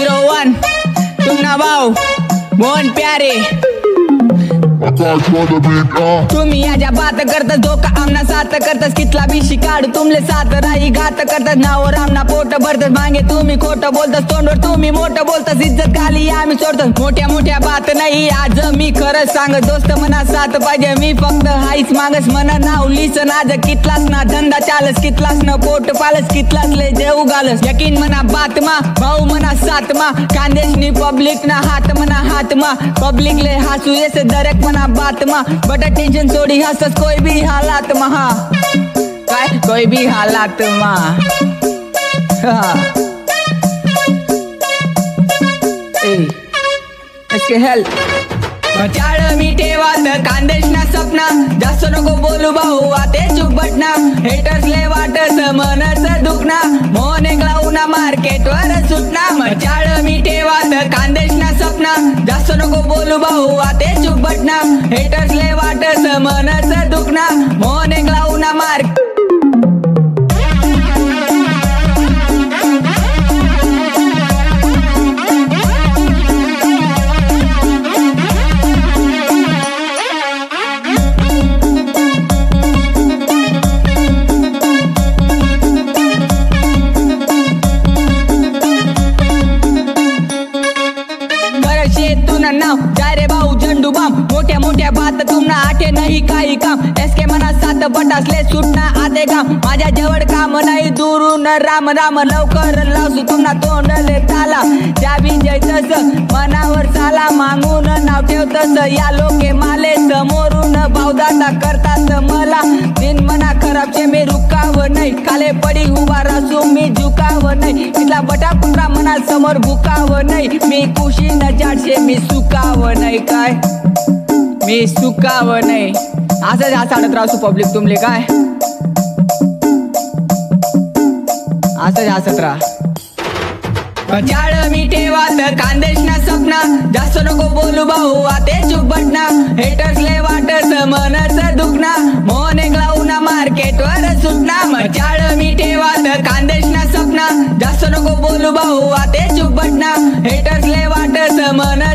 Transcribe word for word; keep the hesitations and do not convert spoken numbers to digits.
zero one तुमना भाऊ मोहन प्यारे तुम्ही याच्या बात करतस धोका आमना साथ करतस कितला बी शिकाडू तुमले साथ राही घात करतस नावर आमना पोट भरतस मागे तुम्ही खोटं बोलतस तोंडवर तुम्ही मोठं बोलतस इज्जत खाली आम्ही सोडतस मोठ्या मोठ्या बात नाही आज मी खरंच सांग दोस्त मना साथ पाहिजे मी फक्त हाईच मागस मना नाव लिसन आज कितलाच ना धंदा चालस कितलाच न पोट पालस कितलाच ले जेऊ घालस यकीन मना बात मा भाऊ मना साथ मा खानदेशनी पब्लिक ना हात मना हात मा पब्लिक ले हसू ऐसे दरेक मना बात मा बड़ा टेंशन छोड़ी हंसस कोई भी हालात मा काय कोई भी हालात मा इसके हेल्प चाळ मी ठेवात खानदेशना सपना जास्त नको बोलू भाऊ आते चुक बटना हेटर्स ले वाटस मनच दुखना मोहन एकलावना मार्केट वर सुटना चाळ मी ठेवात खानदेशना सपना जास्त नको बोलू भाऊ आते चुक बटना हेटर्स ले वाटस मनच दुखना मोहन एकलावना मार्केट नाव जारे भाऊ झंडू बाम मोठ्या मोठ्या बात तुमना आठे नाही काही काम एसके मना सात बटासले सुटना आते काम माझ्या जवळ काम नाही दुरून राम राम लवकर लावसू तुमना तोंडले ताला जाबी जैतस मनावर चाला मागून नाव ठेवतस या लोके माले समोरून भावदाता करतात मला दिन मना खराबचे मी रुकाव नाही काले पडी उभा रासू मी झुकाव नाही तिथला बटा पुत्रा मना समोर भुकाव नाही मी खुशी न जाडशे मी सुकाव नाही काय मी सुकाव नाही असं हा साडत राहू पब्लिक तुमले काय असं हसत राहा चाळ मी ठेवात खानदेशना सपना जास्त नको बोलू भाऊ आते चुक बटना हेटर्स ले वाटस मनच दुखना मोहन एकलावना मार्केट वर सुटना चाळ मी ठेवात खानदेशना सपना जास्त नको बोलू भाऊ आते चुक बटना हेटर्स ले वाटस मन